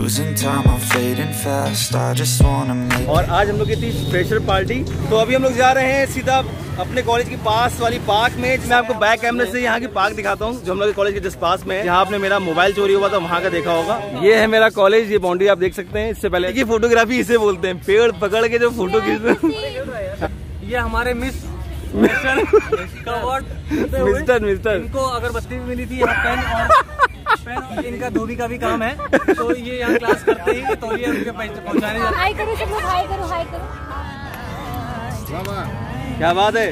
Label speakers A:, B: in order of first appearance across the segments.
A: losing time, I'm fading fast. I just wanna make.
B: और आज हम लोग की थी फ्रेशर पार्टी, तो अभी हम लोग जा रहे हैं सीधा अपने कॉलेज के पास वाली पार्क में। मैं आपको बैक कैमरे से यहाँ की पार्क दिखाता हूँ जो हम लोग के कॉलेज के जस्ट पास में है। यहाँ आपने मेरा मोबाइल चोरी हुआ था वहाँ का देखा होगा। ये है मेरा कॉलेज, ये बाउंड्री आप देख सकते हैं। इससे पहले ये फोटोग्राफी इसे बोलते हैं, पेड़ पकड़ के जो फोटो खींचते। ये हमारे मिस्टर
C: इनको अगरबत्ती भी मिली थी, यहाँ पेन और इनका धोबी का भी काम है, तो ये यहाँ क्लास करते ही तो ये उनके पहुँचाने जाते हैं।
D: हाय करो सब लोग, हाय करो, हाय करो।
B: क्या बात है।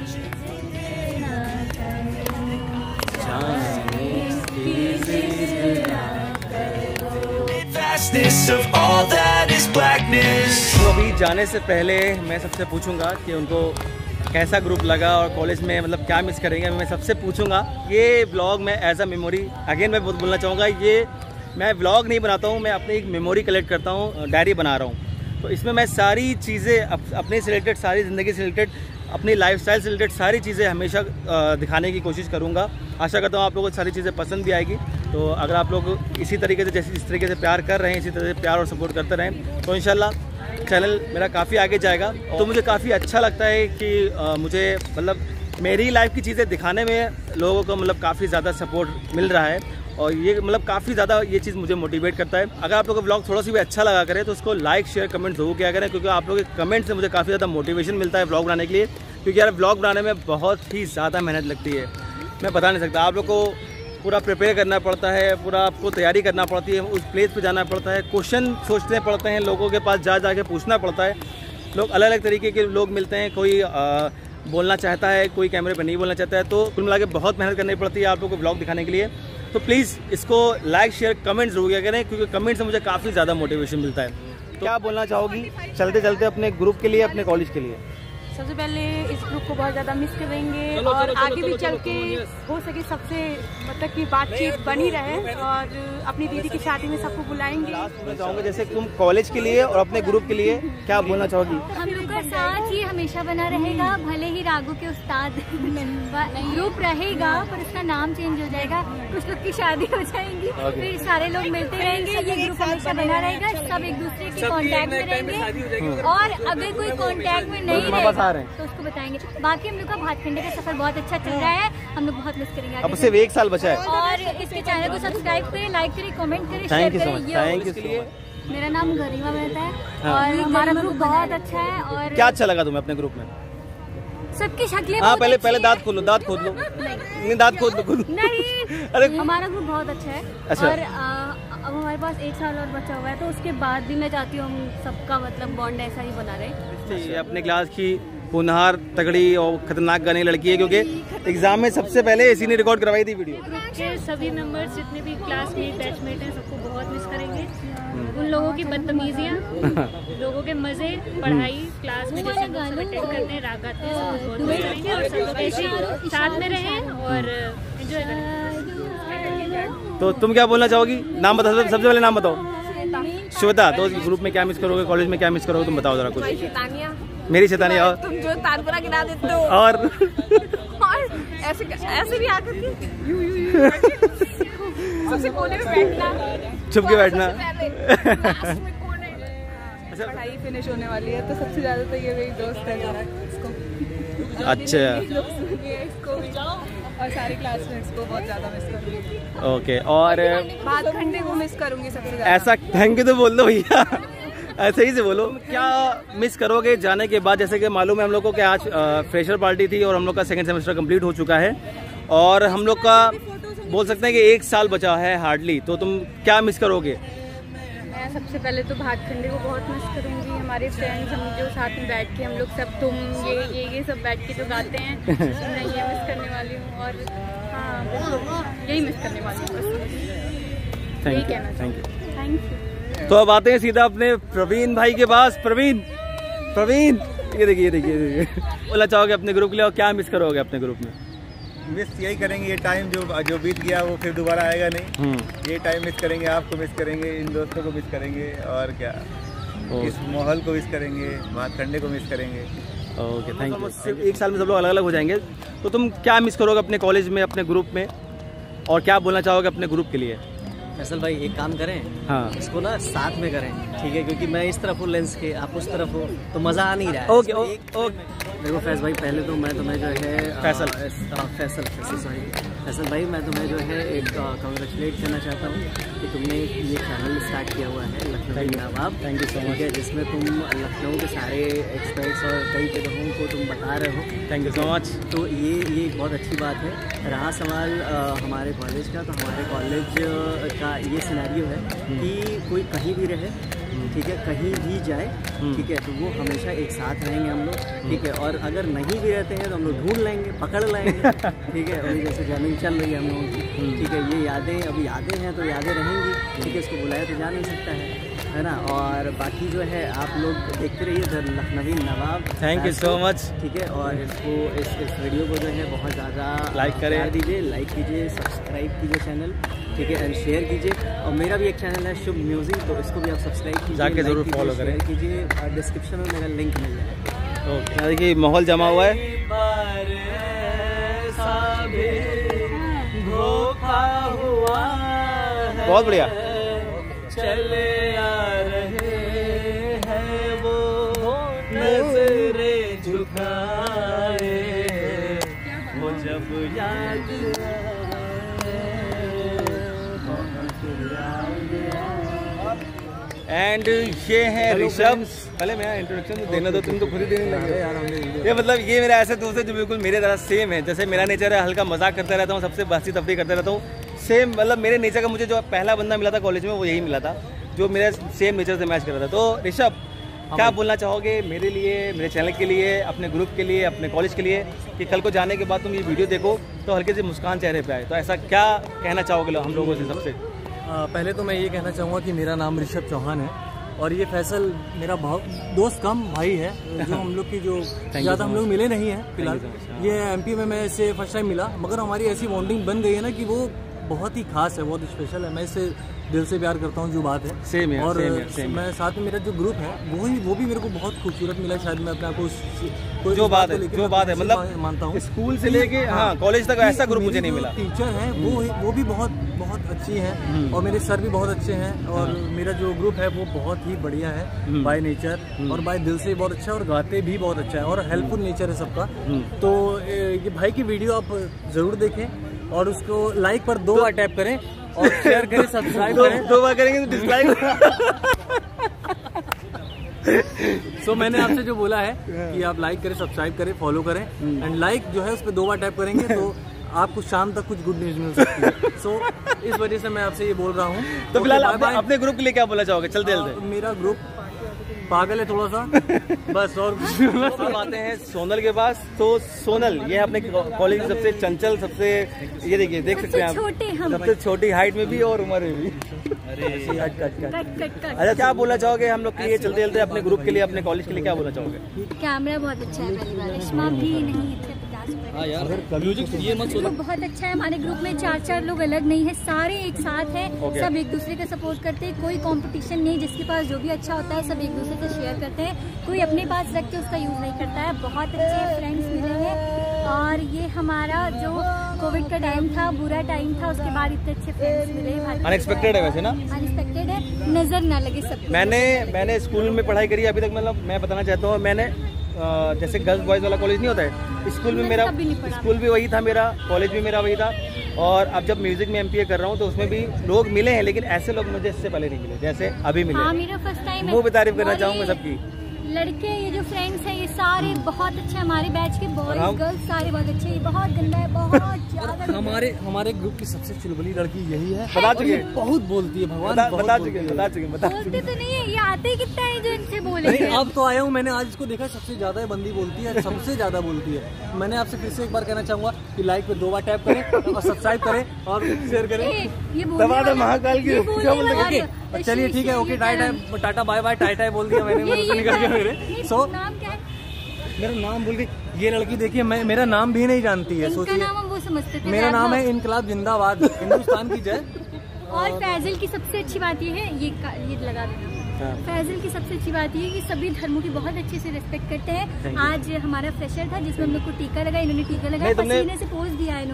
B: तो अभी जाने से पहले मैं सबसे पूछूंगा कि उनको कैसा ग्रुप लगा और कॉलेज में मतलब क्या मिस करेंगे। मैं सबसे पूछूंगा। ये व्लॉग मैं एज अ मेमोरी, अगेन मैं बोलना चाहूँगा, ये मैं व्लॉग नहीं बनाता हूँ, मैं अपनी एक मेमोरी कलेक्ट करता हूँ, डायरी बना रहा हूँ। तो इसमें मैं सारी चीज़ें अपने से रिलेटेड, सारी ज़िंदगी से रिलेटेड, अपनी लाइफस्टाइल से रिलेटेड सारी चीज़ें हमेशा दिखाने की कोशिश करूँगा। आशा करता हूँ आप लोगों को सारी चीज़ें पसंद भी आएगी। तो अगर आप लोग इसी तरीके से, जैसे इस तरीके से प्यार कर रहे हैं, इसी तरह से प्यार और सपोर्ट करते रहें, तो इंशाल्लाह चैनल मेरा काफ़ी आगे जाएगा। तो मुझे काफ़ी अच्छा लगता है कि मुझे मतलब मेरी लाइफ की चीज़ें दिखाने में लोगों को मतलब काफ़ी ज़्यादा सपोर्ट मिल रहा है, और ये मतलब काफ़ी ज़्यादा ये चीज़ मुझे मोटिवेट करता है। अगर आप लोगों को ब्लॉग थोड़ा सा भी अच्छा लगा करे तो उसको लाइक शेयर कमेंट ज़रूर किया करें, क्योंकि आप लोगों के कमेंट से मुझे काफ़ी ज़्यादा मोटिवेशन मिलता है ब्लॉग बनाने के लिए। क्योंकि यार ब्लॉग बनाने में बहुत ही ज़्यादा मेहनत लगती है, मैं बता नहीं सकता। आप लोग को पूरा प्रिपेयर करना पड़ता है, पूरा आपको तैयारी करना पड़ती है, उस प्लेस पे जाना पड़ता है, क्वेश्चन सोचने पड़ते हैं, लोगों के पास जा के पूछना पड़ता है। लोग अलग अलग तरीके के लोग मिलते हैं, कोई बोलना चाहता है, कोई कैमरे पर नहीं बोलना चाहता है। तो कुल मिला के बहुत मेहनत करनी पड़ती है आप लोगों को ब्लॉग दिखाने के लिए। तो प्लीज़ इसको लाइक शेयर कमेंट जरूर किया करें, क्योंकि कमेंट से मुझे काफ़ी ज़्यादा मोटिवेशन मिलता है। तो क्या बोलना चाहोगी चलते चलते अपने ग्रुप के लिए, अपने कॉलेज के लिए?
D: सबसे पहले इस ग्रुप को बहुत ज़्यादा मिस करेंगे और आगे भी चल के हो सके सबसे मतलब कि बातचीत बनी रहे, और अपनी दीदी की शादी में सबको बुलाएंगे।
B: बोलना चाहूँगा जैसे तुम कॉलेज के लिए और अपने ग्रुप के लिए क्या बोलना चाहोगी?
D: हम लोग का साथ ही हमेशा बना रहेगा, भले ही रागू के उस्ताद ग्रुप रहेगा पर उसका नाम चेंज हो जाएगा, कुछ लोग की शादी हो जाएंगी, फिर सारे लोग मिलते रहेंगे, ये ग्रुप हमेशा बना रहेगा, सब एक दूसरे के कांटेक्ट में रहेंगे, और अगर कोई कांटेक्ट में नहीं रहेगा तो उसको बताएंगे। बाकी हम लोग का भातखंडे का सफर बहुत अच्छा चल रहा है, हम लोग बहुत मिस करेंगे।
B: अब सिर्फ 1 साल बचा है,
D: और इसके चैनल को सब्सक्राइब करें, लाइक करें, कमेंट करें, शेयर करें।
B: Thank you so much.
D: मेरा नाम गरिमा मेहता है और हमारा ग्रुप बहुत अच्छा है। और
B: क्या अच्छा लगा तुम्हें अपने ग्रुप में?
D: सबकी शक्लें,
B: हाँ पहले दांत खोल लो, दांत खोल लो, नहीं दांत खोल लो,
D: नहीं। अरे हमारा ग्रुप बहुत अच्छा है।
B: अच्छा।
D: और अब हमारे पास 1 साल और बचा हुआ है, तो उसके बाद भी मैं चाहती हूँ हम सबका मतलब बॉन्ड ऐसा ही बना रहे।
B: अपने क्लास की होनहार, तगड़ी और खतरनाक गाने लड़की है, क्योंकि एग्जाम में सबसे पहले इसी ने रिकॉर्ड करवाई थी वीडियो।
E: ग्रुप के सभी मेंबर्स जितने भी क्लासमेट बैचमेट हैं सबको बहुत मिस करेंगे। उन लोगों की बदतमीजियाँ, लोगों के मजे, पढ़ाई, क्लास में जैसे हम सब अटेंड करते हैं, राग गाते हैं, सब बहुत मिस करेंगे। और सब लोग ऐसे ही साथ में रहें और एंजॉय करें।
B: तो तुम क्या बोलना चाहोगी? नाम बताओ, सबसे पहले नाम बताओ। श्वेता। तो ग्रुप में क्या मिस करोगे, कॉलेज में क्या मिस करोगे, तुम बताओ जरा कुछ। मेरी शैतानिया। और
F: तुम जो तानपुरा गिरा देते हो,
B: और
F: ऐसे भी आकर के सबसे कोने में बैठना,
B: छुप के बैठना।
F: अच्छा, पढ़ाई फिनिश होने वाली है तो सबसे ज्यादा तो ये मेरी दोस्त है इसको।
B: अच्छा।
F: इसको भी और सारे क्लासमेट्स को बहुत ज्यादा मिस करूंगी।
B: ओके। और
F: भातखंडे को मिस करूंगी सबसे ज्यादा।
B: ऐसा थैंक यू तो बोल दो भैया, ऐसे ही से बोलो। क्या मिस करोगे जाने के बाद? जैसे कि मालूम है हम लोग को कि आज फ्रेशर पार्टी थी और हम लोग का 2nd सेमेस्टर कंप्लीट हो चुका है, और हम लोग का बोल सकते हैं कि 1 साल बचा है हार्डली। तो तुम क्या मिस करोगे?
E: मैं सबसे पहले तो भातखंडे को बहुत मिस करूंगी, हमारे फ्रेंड्स, हम जो साथ में बैठ के हम लोग सब तुम ये सब बैठ के जो गाते हैं, मैं ये मिस करने वाली हूँ। और हाँ बिल्कुल यही मिस करने वाली हूँ, यही कहना चाहिए। Thank you.
B: तो अब आते हैं सीधा अपने प्रवीण भाई के पास। प्रवीण, ये देखिए बोलना चाहोगे अपने ग्रुप के लिए और क्या मिस करोगे अपने ग्रुप में?
G: मिस यही करेंगे, ये टाइम जो बीत गया वो फिर दोबारा आएगा नहीं। ये टाइम मिस करेंगे, आपको मिस करेंगे, इन दोस्तों को मिस करेंगे, और क्या इस माहौल को मिस करेंगे, भातखंडे को मिस करेंगे।
B: Okay, thank you. सिर्फ 1 साल में सब लोग अलग अलग हो जाएंगे, तो तुम क्या मिस करोगे अपने कॉलेज में, अपने ग्रुप में, और क्या बोलना चाहोगे अपने ग्रुप के लिए?
C: फैसल भाई एक काम करें,
B: हाँ
C: इसको ना साथ में करें, ठीक है, क्योंकि मैं इस तरफ हूँ लेंस के, आप उस तरफ हो, तो मज़ा आ नहीं रहा है।
B: Okay okay.
C: देखो फैज भाई, पहले तो मैं तुम्हें जो है
B: फैसल
C: फैसल भाई, मैं तुम्हें जो है एक कॉन्ग्रेचुलेट करना चाहता हूँ कि तुमने ये चैनल स्टार्ट किया हुआ है Lucknow Nawab.
B: Thank you so much.
C: है जिसमें तुम लखनऊ के सारे एक्सपर्ट्स और कई जगहों को तुम बता रहे हो।
B: Thank you so much.
C: तो ये एक बहुत अच्छी बात है। रहा सवाल हमारे कॉलेज का, तो हमारे कॉलेज का ये सिनेरियो है कि कोई कहीं भी रहे, ठीक है, कहीं भी जाए, ठीक है, तो वो हमेशा एक साथ रहेंगे हम लोग, ठीक है, और अगर नहीं भी रहते हैं तो हम लोग ढूंढ लेंगे, पकड़ लेंगे, ठीक है। और जैसे जमीन चल रही है हम लोगों की, ठीक है, ये यादें अभी यादें हैं तो यादें रहेंगी, ठीक है, इसको बुलाया तो जा नहीं सकता है ना। और बाकी जो है आप लोग देखते रहिए the Lakhnavi Nawab.
B: Thank you so much.
C: ठीक है, और इसको इस वीडियो को जो है बहुत ज़्यादा
B: लाइक करें
C: दीजिए, लाइक कीजिए, सब्सक्राइब कीजिए चैनल, ठीक है, एंड शेयर कीजिए। और मेरा भी एक चैनल है शुभ म्यूजिक, तो इसको भी आप सब्सक्राइब कीजिए,
B: जाके जरूर फॉलो करें,
C: कीजिए, और डिस्क्रिप्शन में मेरा लिंक मिल जाएगा।
B: ओके, देखिए माहौल जमा हुआ है। बहुत बढ़िया।
C: चले आ रहे हैं वो नजरें झुकाए, वो जब याद
B: एंड ये है ऋषभ। पहले मैं इंट्रोडक्शन देना दो, तुम तो खुद ही देने लगे यार। ये मतलब ये मेरा ऐसे दोस्त है जो बिल्कुल मेरे तरह सेम है, जैसे मेरा नेचर है, हल्का मजाक करता रहता हूँ, सबसे बातचीत तफरी करता रहता हूँ, सेम मतलब मेरे नेचर का। मुझे जो पहला बंदा मिला था कॉलेज में वो यही मिला था जो मेरे सेम नेचर से मैच कर रहा था। तो ऋषभ, क्या बोलना चाहोगे मेरे लिए, मेरे चैनल के लिए, अपने ग्रुप के लिए, अपने कॉलेज के लिए, कि कल को जाने के बाद तुम ये वीडियो देखो तो हल्के से मुस्कान चेहरे पे आए, तो ऐसा क्या कहना चाहोगे हम लोगों से? सबसे
C: पहले तो मैं ये कहना चाहूँगा कि मेरा नाम ऋषभ चौहान है और ये फैसल मेरा दोस्त कम भाई है, जो हम लोग की जो ज़्यादा हम लोग मिले नहीं हैं फिलहाल। ये एमपी में मैं इससे फर्स्ट टाइम मिला, मगर हमारी ऐसी बॉन्डिंग बन गई है ना कि वो बहुत ही खास है, बहुत स्पेशल है। मैं इससे दिल से प्यार करता हूँ, जो बात है
B: सेम है।
C: और मैं साथ में मेरा जो ग्रुप है वो भी मेरे को बहुत खूबसूरत मिला। शायद मैं अपने आप को
B: जो बात है मतलब
C: मानता हूँ,
B: स्कूल से लेके हाँ कॉलेज तक ऐसा ग्रुप मुझे नहीं मिला।
C: टीचर हैं वो भी बहुत अच्छी हैं और मेरे सर भी बहुत अच्छे हैं, और मेरा जो ग्रुप है वो बहुत ही बढ़िया है बाय नेचर और बाय दिल से बहुत अच्छा है, और गाते भी बहुत अच्छा है और हेल्पफुल नेचर है सबका। तो ये भाई की वीडियो आप जरूर देखें और उसको लाइक पर 2 बार टैप करें और शेयर करें, सब्सक्राइब करें।
B: 2 बार करेंगे तो डिसलाइक।
C: सो मैंने आपसे जो बोला है कि आप लाइक करें, सब्सक्राइब करें, फॉलो करें, एंड लाइक जो है उस पर 2 बार टैप करेंगे तो आपको शाम तक कुछ गुड न्यूज मिल सकती है। सो इस वजह से मैं आपसे ये बोल रहा हूँ।
B: तो फिलहाल अपने ग्रुप के लिए क्या बोलना चाहोगे? चलते
C: मेरा ग्रुप पागल है थोड़ा सा, बस। और
B: अब आते हैं सोनल के पास। तो सोनल ये है अपने कॉलेज की सबसे चंचल, सबसे ये देखिए देख सकते हैं आप, सबसे छोटी हाइट में भी और उम्र में भी। अच्छा, क्या बोलना चाहोगे हम लोग के लिए चलते चलते, अपने ग्रुप के लिए, अपने कॉलेज के लिए क्या बोलना चाहोगे?
D: कैमरा बहुत अच्छा है, पहली बार रेशमा भी नहीं है,
C: म्यूजिक ये मत
D: ग्रुप बहुत अच्छा है। हमारे ग्रुप में 4 लोग अलग नहीं है, सारे एक साथ हैं। सब एक दूसरे का सपोर्ट करते हैं, कोई कंपटीशन नहीं, जिसके पास जो भी अच्छा होता है सब एक दूसरे से शेयर करते हैं, कोई अपने पास रख के उसका यूज नहीं करता है। बहुत अच्छे फ्रेंड्स मिले हैं और ये हमारा जो कोविड का टाइम था, बुरा टाइम था, उसके बाद इतने अच्छे फ्रेंड्स मिले।
B: अनएक्सपेक्टेड है वैसे ना,
D: अनएक्सपेक्टेड है, नजर ना लगे सब।
B: मैंने स्कूल में पढ़ाई करी अभी तक, मतलब मैं बताना चाहता हूँ, मैंने जैसे गर्ल्स बॉयज़ वाला कॉलेज नहीं होता है, स्कूल में मेरा स्कूल भी वही था, मेरा कॉलेज भी मेरा वही था। और अब जब म्यूजिक में MPA कर रहा हूँ तो उसमें भी लोग मिले हैं, लेकिन ऐसे लोग मुझे इससे पहले नहीं मिले जैसे अभी मिले।
D: हाँ, मेरा फर्स्ट टाइम है।
B: मुँह पे तारीफ करना चाहूँगा सबकी।
D: लड़के ये जो फ्रेंड्स हैं ये सारे बहुत अच्छे, हमारे बैच के बॉयज गर्ल्स सारे बहुत अच्छे। ये बहुत गंदा है, बहुत ज्यादा।
C: हमारे ग्रुप की सबसे चुलबुली लड़की यही है।
B: बता चुके,
C: बहुत बोलती है भगवान,
B: बता चुके।
D: बोलते तो नहीं है, ये आते कितना है जो इनसे बोले।
C: अब तो आया हूँ, मैंने आज इसको देखा, सबसे ज्यादा बंदी बोलती है, सबसे ज्यादा बोलती है। मैंने आपसे फिर से एक बार कहना चाहूंगा कि लाइक पे 2 बार टैप करें और सब्सक्राइब करें और शेयर करें।
D: ये
B: महाकाल की
C: चलिए ठीक है, okay, tata bye bye, tata बोल दिया मैंने, मेरे से निकल गया मेरे। सो
D: नाम क्या है?
C: मेरा नाम बोल गई ये लड़की, देखिए मेरा नाम भी नहीं जानती है, सोचिए।
D: नाम हम वो समझते थे।
C: मेरा नाम है इनकलाब जिंदाबाद, हिंदुस्तान की जय।
D: और फैजल की सबसे अच्छी बात ये है, ये लगा देना। फैजल की सबसे अच्छी बात ये है कि सभी धर्मों की बहुत अच्छे से रिस्पेक्ट करते हैं। आज हमारा फ्रेशर था जिसमें हम लोग को टीका लगा, इन्होंने टीका लगाया, पसीने से पोज दिया इन्होंने,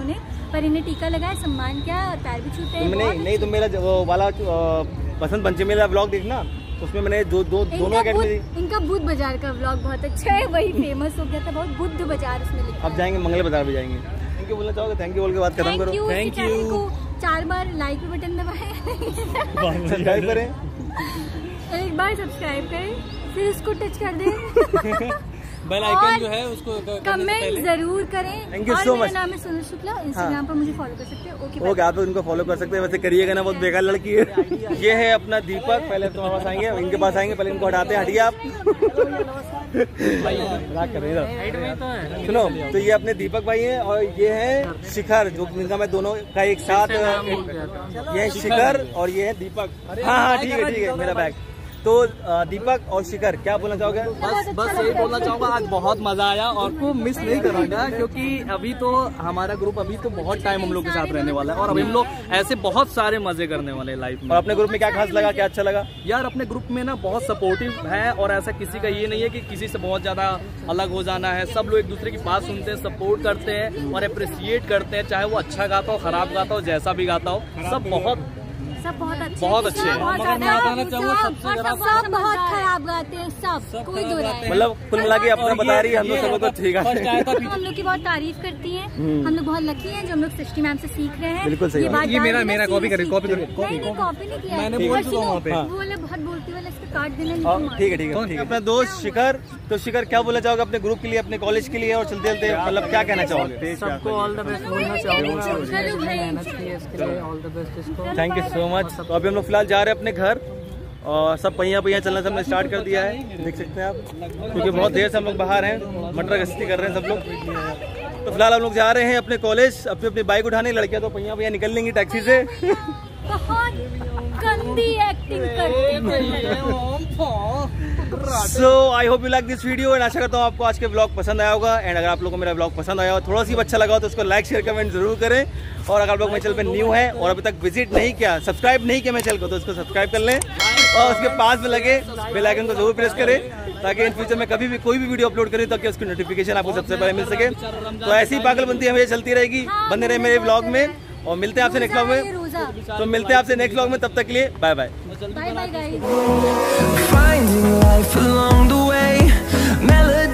D: पर इन्हें टीका लगाया, सम्मान किया और पैर भी छूते हैं।
B: नहीं तुम मेरा वो वाला बसंत पंचमी वाला ब्लॉग देखना, उसमें मैंने दोनों
D: इनका बुद्ध बाजार का व्लॉग बहुत अच्छा है, वही फेमस हो गया था बहुत, बुद्ध बाजार उसमें लिखा।
B: अब जाएंगे मंगल बाजार भी जाएंगे। थैंक यू बोलना चाहोगे? थैंक यू बोल के बात खत्म करो।
D: Thank you. 4 बार लाइक बटन दबाएं,
B: सब्सक्राइब करें,
D: एक बार सब्सक्राइब करें, फिर उसको टच कर दें,
B: बेल आइकन जो है उसको
D: कमेंट जरूर करें।
B: Thank you so much.
D: मेरा नाम है सुनील शुक्ला, इंस्टाग्राम पर मुझे फॉलो कर सकते हैं।
B: ओके, आप उनको फॉलो कर सकते हैं, वैसे करिएगा ना, बहुत बेकार लड़की है। ये है अपना दीपक, पहले तुम्हारे पास आएंगे, इनके पास आएंगे, पहले इनको हटाते हैं, हटिए आप। सुनो, तो ये अपने दीपक भाई हैं और ये है शिखर, जो जिनका मैं दोनों का एक साथ, ये है शिखर और ये है दीपक। हाँ ठीक है मेरा बैग। तो दीपक और शिखर क्या बोलना चाहोगे?
H: बस यही बोलना चाहूँगा, आज बहुत मजा आया और को मिस नहीं करूँगा, क्योंकि अभी तो हमारा ग्रुप अभी तो बहुत टाइम हम लोग के साथ रहने वाला है और अभी हम लोग ऐसे बहुत सारे मजे करने वाले हैं लाइफ में।
B: और अपने ग्रुप में क्या खास लगा, क्या अच्छा लगा?
H: यार अपने ग्रुप में ना बहुत सपोर्टिव है और ऐसा किसी का ये नहीं है कि किसी से बहुत ज्यादा अलग हो जाना है। सब लोग एक दूसरे की बात सुनते हैं, सपोर्ट करते हैं और अप्रिसिएट करते हैं, चाहे वो अच्छा गाता हो, खराब गाता हो, जैसा भी गाता हो, सब बहुत अच्छे हैं।
D: सब बहुत खराब गाते हैं, सब कोई दो राय नहीं।
B: मतलब कुल मिला के अपना बता रही है, हम लोग सब लोग ठीक है।
D: हम लोग की बहुत तारीफ करती हैं, हम लोग बहुत लकी हैं जो हम लोग सृष्टि मैम से सीख रहे हैं।
B: बिल्कुल सही बात।
H: ये मेरा कॉपी करी,
D: कॉपी नहीं किया,
H: मैंने बोल चुका हूँ वहाँ पे।
D: वो वाला बहुत बोलती वाला, इसका काट देना।
B: ठीक है। अपना दोस्त शिखर, तो शिखर क्या बोलना चाहोगे अपने ग्रुप के लिए, अपने कॉलेज के लिए, और चलते चलते मतलब क्या कहना चाहोगे?
C: सबको ऑल द बेस्ट बोलना चाहूँगा,
B: थैंक यू सो मच। तो अभी हम लोग फिलहाल जा रहे हैं अपने घर और सब पहिया चलना सबने स्टार्ट कर दिया है, देख सकते हैं आप, क्योंकि बहुत देर से हम लोग बाहर हैं, मटर गश्ती कर रहे हैं सब लोग। तो फिलहाल हम लोग जा रहे हैं अपने कॉलेज, अपनी बाइक उठाने। लड़कियां तो पहिया निकल लेंगी टैक्सी से।
D: बहुत गंदी एक्टिंग करती
B: so I hope you like this video and आशा करता हूँ आपको आज के ब्लॉग पसंद आया होगा। एंड अगर आप लोगों को मेरा ब्लॉग पसंद आया हो, थोड़ा सी अच्छा लगा हो, तो उसको लाइक शेयर कमेंट जरूर करें। और अगर आप लोग मेरे चैनल पे न्यू है और अभी तक विजिट नहीं किया, सब्सक्राइब नहीं किया मेरे चैनल को, तो उसको सब्सक्राइब कर लें और उसके पास में लगे बेल आइकन को जरूर प्रेस करें, ताकि इन फ्यूचर में कभी भी कोई भी वीडियो अपलोड करें ताकि उसकी नोटिफिकेशन आपको सबसे पहले मिल सके। तो ऐसी ही पागलबंदी हमेशा चलती रहेगी, बने रहे मेरे ब्लॉग में और मिलते हैं आपसे नेक्स्ट ब्लॉग में। तो मिलते हैं आपसे नेक्स्ट ब्लॉग में, तब तक के लिए bye bye.
D: Bye bye guys.
A: Finding life along the way, melody